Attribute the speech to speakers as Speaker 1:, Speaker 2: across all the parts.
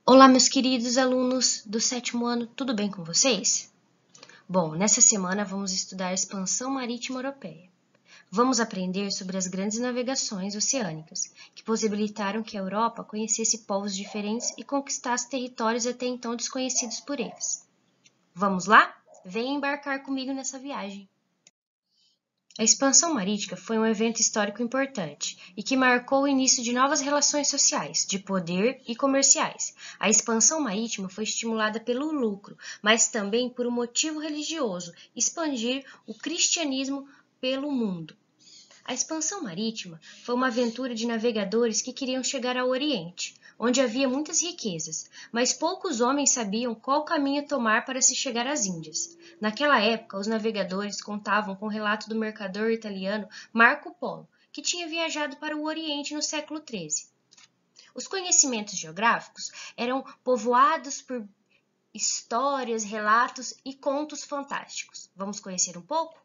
Speaker 1: Olá, meus queridos alunos do 7º ano, tudo bem com vocês? Bom, nessa semana vamos estudar a expansão marítima europeia. Vamos aprender sobre as grandes navegações oceânicas, que possibilitaram que a Europa conhecesse povos diferentes e conquistasse territórios até então desconhecidos por eles. Vamos lá? Venha embarcar comigo nessa viagem. A expansão marítima foi um evento histórico importante e que marcou o início de novas relações sociais, de poder e comerciais. A expansão marítima foi estimulada pelo lucro, mas também por um motivo religioso, expandir o cristianismo pelo mundo. A expansão marítima foi uma aventura de navegadores que queriam chegar ao Oriente, onde havia muitas riquezas, mas poucos homens sabiam qual caminho tomar para se chegar às Índias. Naquela época, os navegadores contavam com o relato do mercador italiano Marco Polo, que tinha viajado para o Oriente no século XIII. Os conhecimentos geográficos eram povoados por histórias, relatos e contos fantásticos. Vamos conhecer um pouco?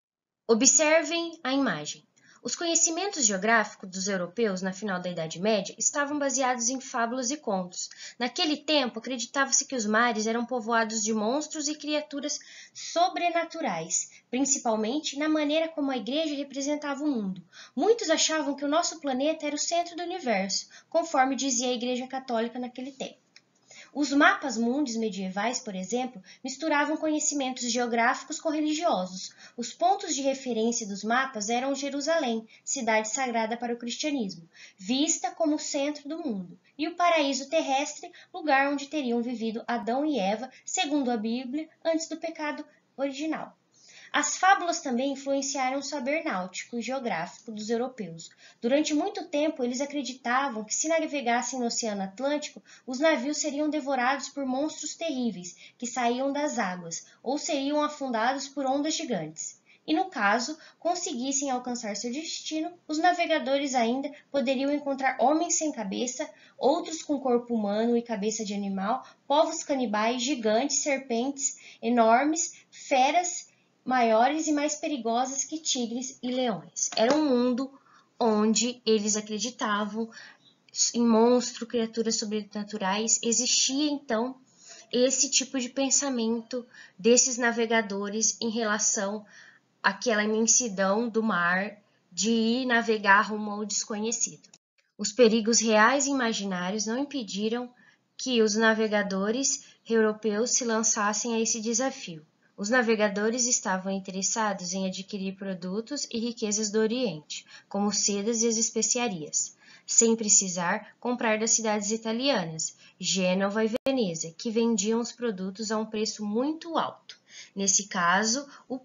Speaker 1: Observem a imagem. Os conhecimentos geográficos dos europeus na final da Idade Média estavam baseados em fábulas e contos. Naquele tempo, acreditava-se que os mares eram povoados de monstros e criaturas sobrenaturais, principalmente na maneira como a Igreja representava o mundo. Muitos achavam que o nosso planeta era o centro do universo, conforme dizia a Igreja Católica naquele tempo. Os mapas mundis medievais, por exemplo, misturavam conhecimentos geográficos com religiosos. Os pontos de referência dos mapas eram Jerusalém, cidade sagrada para o cristianismo, vista como o centro do mundo, e o paraíso terrestre, lugar onde teriam vivido Adão e Eva, segundo a Bíblia, antes do pecado original. As fábulas também influenciaram o saber náutico e geográfico dos europeus. Durante muito tempo, eles acreditavam que se navegassem no Oceano Atlântico, os navios seriam devorados por monstros terríveis que saíam das águas ou seriam afundados por ondas gigantes. E no caso, conseguissem alcançar seu destino, os navegadores ainda poderiam encontrar homens sem cabeça, outros com corpo humano e cabeça de animal, povos canibais, gigantes, serpentes enormes, feras maiores e mais perigosas que tigres e leões. Era um mundo onde eles acreditavam em monstros, criaturas sobrenaturais. Existia, então, esse tipo de pensamento desses navegadores em relação àquela imensidão do mar de ir navegar rumo ao desconhecido. Os perigos reais e imaginários não impediram que os navegadores europeus se lançassem a esse desafio. Os navegadores estavam interessados em adquirir produtos e riquezas do Oriente, como sedas e as especiarias, sem precisar comprar das cidades italianas, Gênova e Veneza, que vendiam os produtos a um preço muito alto. Nesse caso,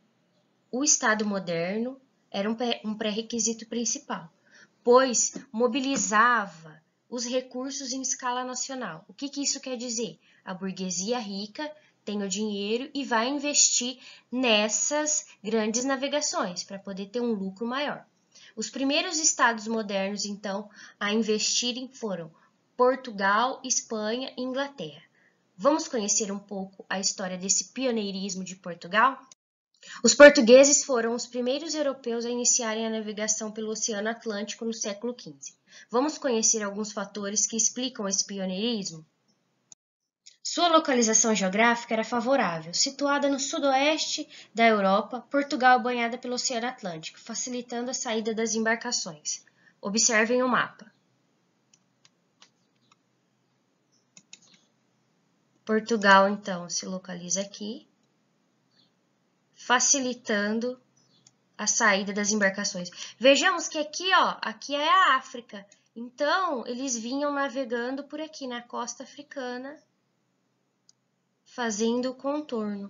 Speaker 1: o Estado moderno era um pré-requisito principal, pois mobilizava os recursos em escala nacional. O que isso quer dizer? A burguesia rica tem o dinheiro e vai investir nessas grandes navegações para poder ter um lucro maior. Os primeiros estados modernos, então, a investirem foram Portugal, Espanha e Inglaterra. Vamos conhecer um pouco a história desse pioneirismo de Portugal? Os portugueses foram os primeiros europeus a iniciarem a navegação pelo Oceano Atlântico no século XV. Vamos conhecer alguns fatores que explicam esse pioneirismo? Sua localização geográfica era favorável. Situada no sudoeste da Europa, Portugal é banhada pelo Oceano Atlântico, facilitando a saída das embarcações. Observem o mapa. Portugal, então, se localiza aqui, facilitando a saída das embarcações. Vejamos que aqui, aqui é a África. Então, eles vinham navegando por aqui na costa africana, fazendo o contorno.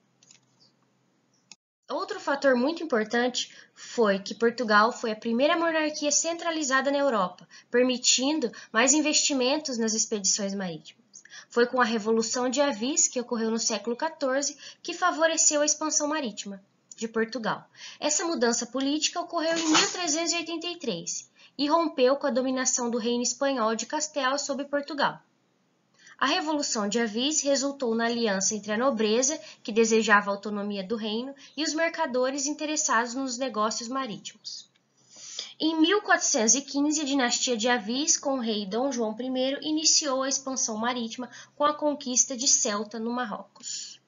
Speaker 1: Outro fator muito importante foi que Portugal foi a primeira monarquia centralizada na Europa, permitindo mais investimentos nas expedições marítimas. Foi com a Revolução de Avis, que ocorreu no século XIV, que favoreceu a expansão marítima de Portugal. Essa mudança política ocorreu em 1383 e rompeu com a dominação do reino espanhol de Castela sobre Portugal. A Revolução de Avis resultou na aliança entre a nobreza, que desejava a autonomia do reino, e os mercadores interessados nos negócios marítimos. Em 1415, a dinastia de Avis, com o rei Dom João I, iniciou a expansão marítima com a conquista de Ceuta, no Marrocos.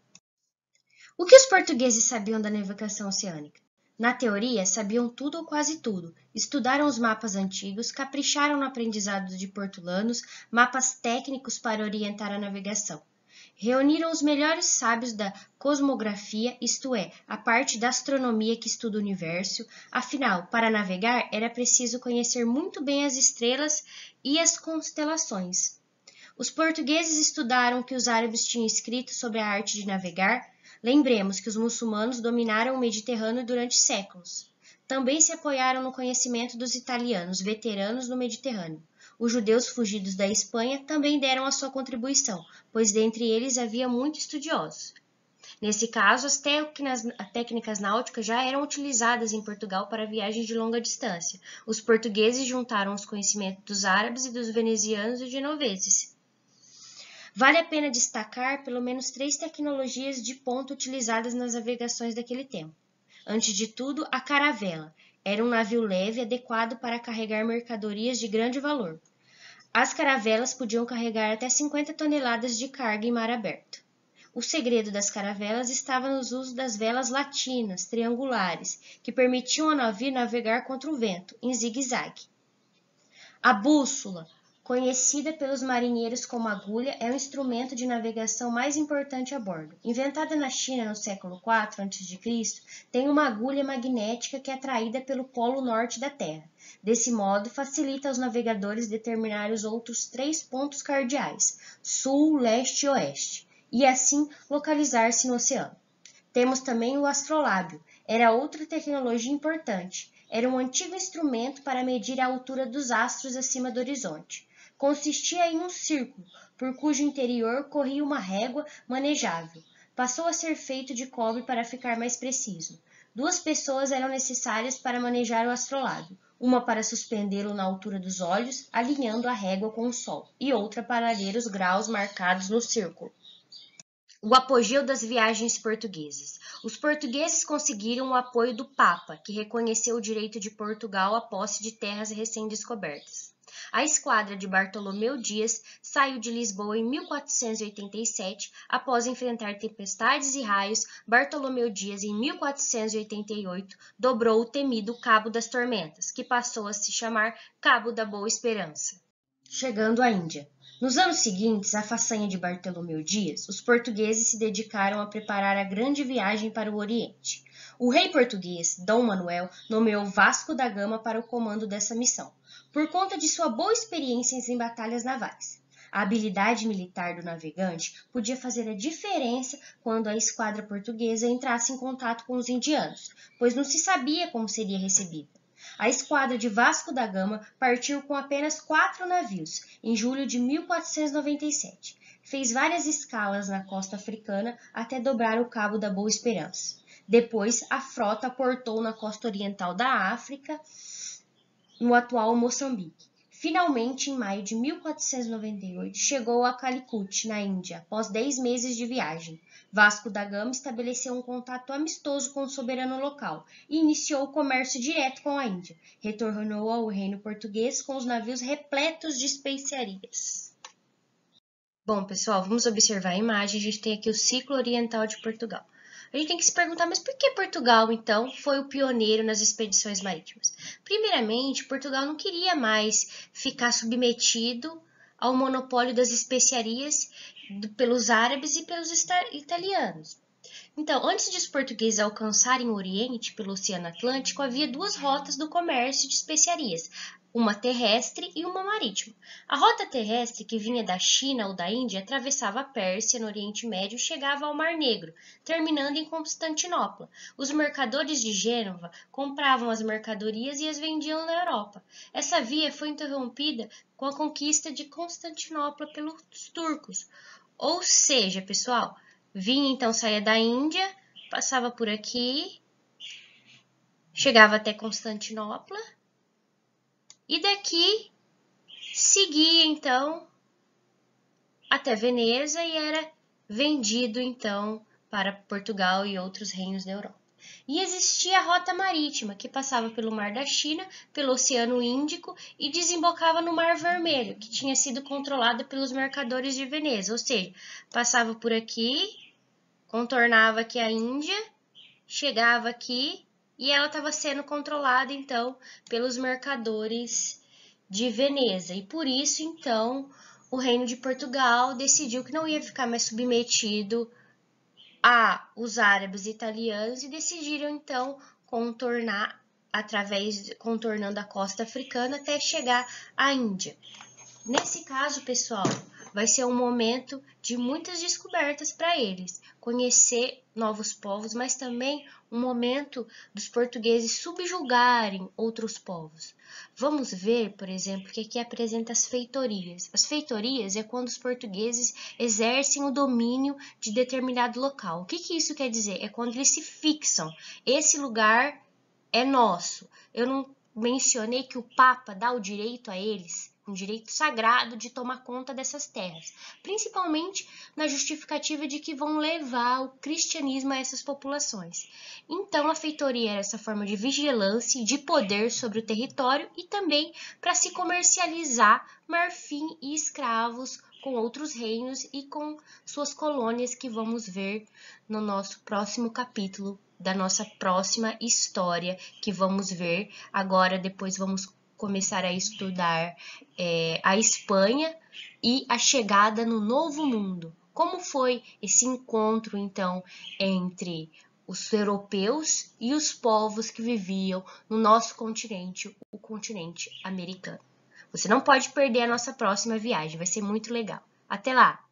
Speaker 1: O que os portugueses sabiam da navegação oceânica? Na teoria, sabiam tudo ou quase tudo. Estudaram os mapas antigos, capricharam no aprendizado de portulanos, mapas técnicos para orientar a navegação. Reuniram os melhores sábios da cosmografia, isto é, a parte da astronomia que estuda o universo. Afinal, para navegar era preciso conhecer muito bem as estrelas e as constelações. Os portugueses estudaram o que os árabes tinham escrito sobre a arte de navegar. Lembremos que os muçulmanos dominaram o Mediterrâneo durante séculos. Também se apoiaram no conhecimento dos italianos, veteranos no Mediterrâneo. Os judeus fugidos da Espanha também deram a sua contribuição, pois dentre eles havia muitos estudiosos. Nesse caso, as técnicas náuticas já eram utilizadas em Portugal para viagens de longa distância. Os portugueses juntaram os conhecimentos dos árabes e dos venezianos e genoveses. Vale a pena destacar pelo menos 3 tecnologias de ponta utilizadas nas navegações daquele tempo. Antes de tudo, a caravela. Era um navio leve adequado para carregar mercadorias de grande valor. As caravelas podiam carregar até 50 toneladas de carga em mar aberto. O segredo das caravelas estava no uso das velas latinas, triangulares, que permitiam ao navio navegar contra o vento, em zigue-zague. A bússola, conhecida pelos marinheiros como agulha, é o instrumento de navegação mais importante a bordo. Inventada na China no século IV a.C., tem uma agulha magnética que é atraída pelo polo norte da Terra. Desse modo, facilita aos navegadores determinar os outros 3 pontos cardeais, sul, leste e oeste, e assim localizar-se no oceano. Temos também o astrolábio. Era outra tecnologia importante. Era um antigo instrumento para medir a altura dos astros acima do horizonte. Consistia em um círculo, por cujo interior corria uma régua manejável. Passou a ser feito de cobre para ficar mais preciso. 2 pessoas eram necessárias para manejar o astrolábio, uma para suspendê-lo na altura dos olhos, alinhando a régua com o sol, e outra para ler os graus marcados no círculo. O apogeu das viagens portuguesas. Os portugueses conseguiram o apoio do Papa, que reconheceu o direito de Portugal à posse de terras recém-descobertas. A esquadra de Bartolomeu Dias saiu de Lisboa em 1487. Após enfrentar tempestades e raios, Bartolomeu Dias, em 1488, dobrou o temido Cabo das Tormentas, que passou a se chamar Cabo da Boa Esperança. Chegando à Índia. Nos anos seguintes à façanha de Bartolomeu Dias, os portugueses se dedicaram a preparar a grande viagem para o Oriente. O rei português, Dom Manuel, nomeou Vasco da Gama para o comando dessa missão, por conta de sua boa experiência em batalhas navais. A habilidade militar do navegante podia fazer a diferença quando a esquadra portuguesa entrasse em contato com os indianos, pois não se sabia como seria recebida. A esquadra de Vasco da Gama partiu com apenas 4 navios, em julho de 1497. Fez várias escalas na costa africana até dobrar o Cabo da Boa Esperança. Depois, a frota aportou na costa oriental da África, no atual Moçambique. Finalmente, em maio de 1498, chegou a Calicut, na Índia, após 10 meses de viagem. Vasco da Gama estabeleceu um contato amistoso com o soberano local e iniciou o comércio direto com a Índia. Retornou ao reino português com os navios repletos de especiarias. Bom, pessoal, vamos observar a imagem. A gente tem aqui o ciclo oriental de Portugal. A gente tem que se perguntar, mas por que Portugal, então, foi o pioneiro nas expedições marítimas? Primeiramente, Portugal não queria mais ficar submetido ao monopólio das especiarias pelos árabes e pelos italianos. Então, antes de os portugueses alcançarem o Oriente pelo Oceano Atlântico, havia 2 rotas do comércio de especiarias, uma terrestre e uma marítima. A rota terrestre, que vinha da China ou da Índia, atravessava a Pérsia, no Oriente Médio, e chegava ao Mar Negro, terminando em Constantinopla. Os mercadores de Gênova compravam as mercadorias e as vendiam na Europa. Essa via foi interrompida com a conquista de Constantinopla pelos turcos. Ou seja, pessoal, saía da Índia, passava por aqui, chegava até Constantinopla, e daqui seguia, então, até Veneza e era vendido, então, para Portugal e outros reinos da Europa. E existia a rota marítima, que passava pelo Mar da China, pelo Oceano Índico e desembocava no Mar Vermelho, que tinha sido controlada pelos mercadores de Veneza, ou seja, passava por aqui, contornava aqui a Índia, chegava aqui e ela estava sendo controlada, então, pelos mercadores de Veneza. E por isso, então, o Reino de Portugal decidiu que não ia ficar mais submetido a os árabes e italianos e decidiram, então, contornando a costa africana até chegar à Índia. Nesse caso, pessoal, vai ser um momento de muitas descobertas para eles, conhecer novos povos, mas também um momento dos portugueses subjugarem outros povos. Vamos ver, por exemplo, que aqui apresenta as feitorias. As feitorias é quando os portugueses exercem o domínio de determinado local. O que isso quer dizer? É quando eles se fixam. Esse lugar é nosso. Eu não mencionei que o Papa dá o direito a eles, um direito sagrado de tomar conta dessas terras, principalmente na justificativa de que vão levar o cristianismo a essas populações. Então, a feitoria era essa forma de vigilância e de poder sobre o território e também para se comercializar marfim e escravos com outros reinos e com suas colônias que vamos ver no nosso próximo capítulo da nossa próxima história que vamos ver agora. Depois vamos começar a estudar a Espanha e a chegada no Novo Mundo. Como foi esse encontro, então, entre os europeus e os povos que viviam no nosso continente, o continente americano. Você não pode perder a nossa próxima viagem, vai ser muito legal. Até lá!